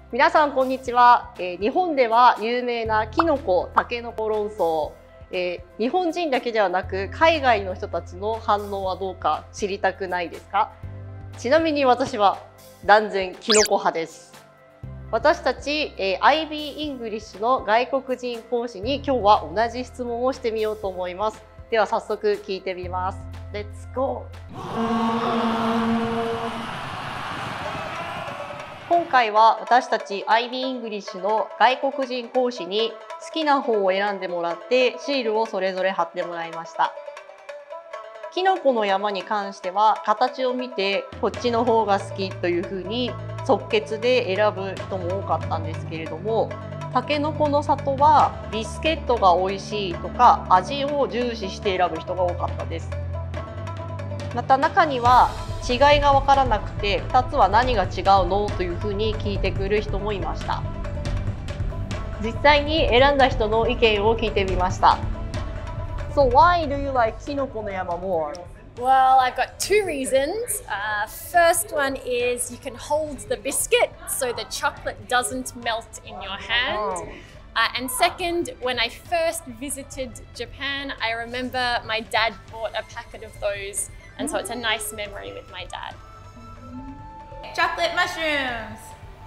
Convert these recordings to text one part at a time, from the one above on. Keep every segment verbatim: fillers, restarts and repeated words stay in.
皆さんこんにちは、えー、日本では有名なキノコ・タケノコ論争、えー、日本人だけではなく海外の人たちの反応はどうか知りたくないですか？ちなみに私は断然キノコ派です。私たち、えー、アイビー イングリッシュの外国人講師に今日は同じ質問をしてみようと思います。では早速聞いてみます。レッツゴー。今回は私たち アイビー イングリッシュの外国人講師に好きな方を選んでもらってシールをそれぞれ貼ってもらいました。キノコの山に関しては形を見てこっちの方が好きというふうに即決で選ぶ人も多かったんですけれども、タケノコの里はビスケットが美味しいとか味を重視して選ぶ人が多かったです。また中には違いが分からなくてふたつは何が違うのというふうに聞いてくる人もいました。実際に選んだ人の意見を聞いてみました。So why do you like Kinoko no Yama more? Well, I've got two reasons. Uh, first one is you can hold the biscuit so the chocolate doesn't melt in your hand. Oh. Uh, and second, when I first visited Japan, I remember my dad bought a packet of those, and so it's a nice memory with my dad. Chocolate mushrooms!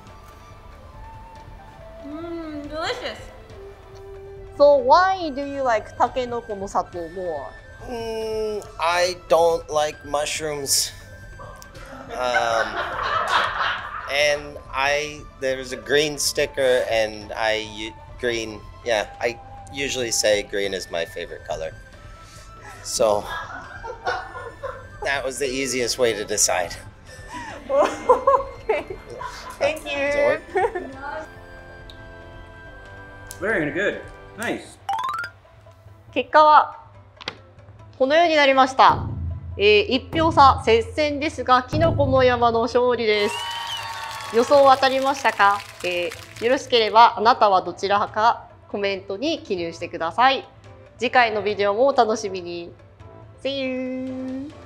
Mmm, delicious! So why do you like Takenoko no Sato more? Mm, I don't like mushrooms. Um, and I there's a green sticker, and I green. Yeah, I usually say green is my favorite color. So that was the easiest way to decide. Okay. Thank you. Very good. Nice. 結果はこのようになりました。えー、いち票差、接戦ですが、キノコの山の勝利です。予想当たりましたか？えー、よろしければあなたはどちら派かコメントに記入してください。次回のビデオもお楽しみに。See you!